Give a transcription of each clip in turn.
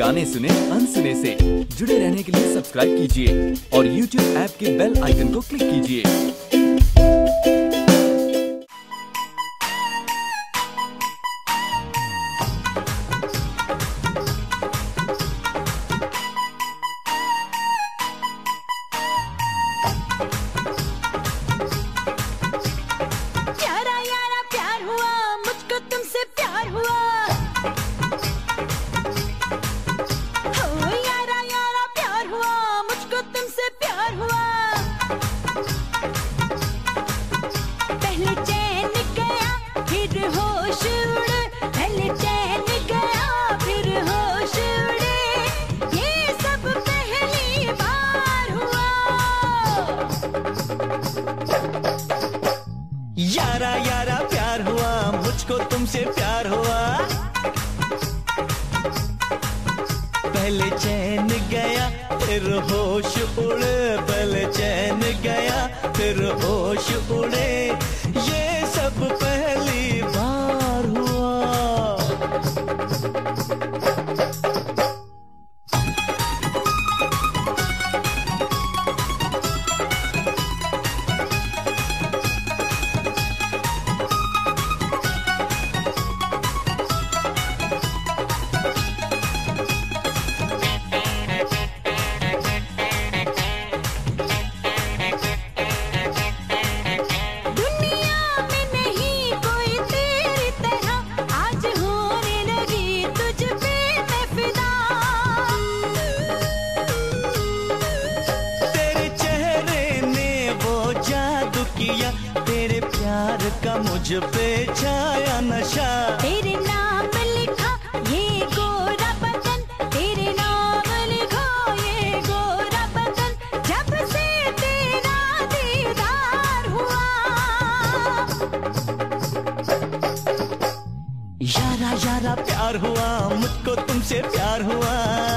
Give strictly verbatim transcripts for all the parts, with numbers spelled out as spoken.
गाने सुने अनसुने से। जुड़े रहने के लिए सब्सक्राइब कीजिए और यूट्यूब ऐप के बेल आइकन को क्लिक कीजिए। यारा यारा प्यार हुआ, मुझको तुमसे प्यार हुआ। पहले चैन गया फिर होश उड़े, पहले चैन गया फिर होश उड़े, ये सब पहली बार हुआ। तेरे प्यार का मुझ पे छाया नशा, तेरे नाम लिखा ये गोरा बदन, तेरे नाम लिखा ये गोरा बदन, जब से तेरा दीदार हुआ। यारा यारा प्यार हुआ, मुझको तुमसे प्यार हुआ।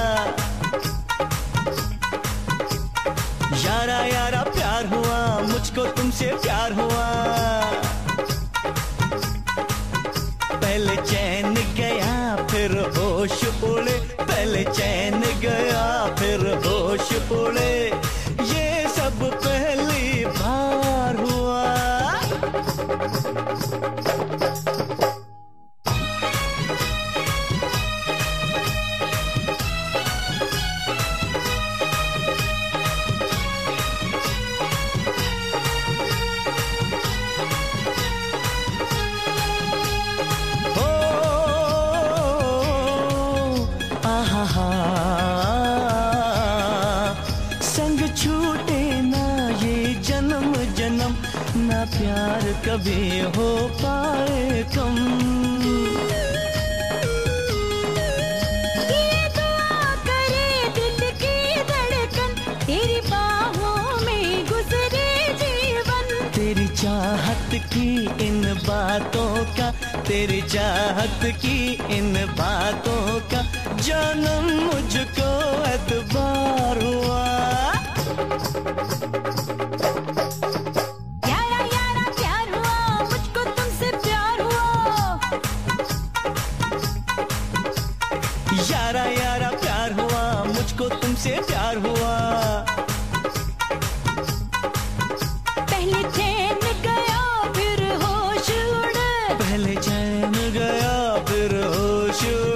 यारा यारा प्यार हुआ, मुझको तुमसे प्यार हुआ। पहले चैन गया फिर होश उड़े, पहले चैन गया फिर होश उड़े, ये सब पहली बार हुआ। संग छूटे ना ये जन्म जन्म, ना प्यार कभी हो पाए कम। ये दुआ करे दिल की धड़कन, तेरी बाहों में गुजरे जीवन। तेरी चाहत की इन बातों का, तेरी चाहत की इन बातों का जन्म मुझको एतबार हुआ। यारा यारा प्यार हुआ, मुझको तुमसे प्यार हुआ। यारा यारा प्यार हुआ, मुझको तुमसे प्यार हुआ। पहले चैन गया फिर होश उड़े, पहले चैन गया फिर होश